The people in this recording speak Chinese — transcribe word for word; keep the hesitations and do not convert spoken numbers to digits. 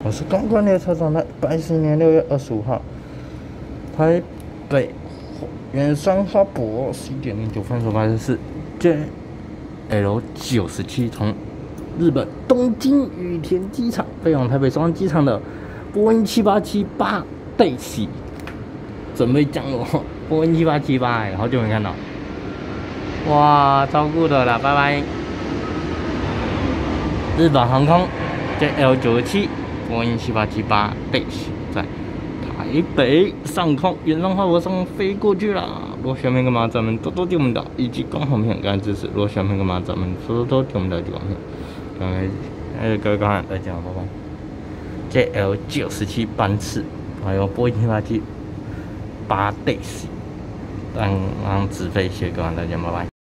我是公关列车长的一百一十年六月二十五号，台北远山花博十一点零九分所发生是 J L 九十七从日本东京羽田机场飞往台北松山机场的波音七八七八 Daisy 准备降落。波音七八七八，哎，好久没看到，哇，超酷的啦，拜拜。日本航空 J L 九十七。波音七八七八 Daisy 在台北上空远山花博上飞过去啦！如果喜欢干嘛，咱们多多点我们的以及光好片，感谢支持。如果喜欢干嘛，咱们多多点我们的光片。感谢各位观众，再见了，拜拜。J L 九十七班次，还有波音七八七八 Daisy，刚刚直飞，谢谢各位，再见，拜拜。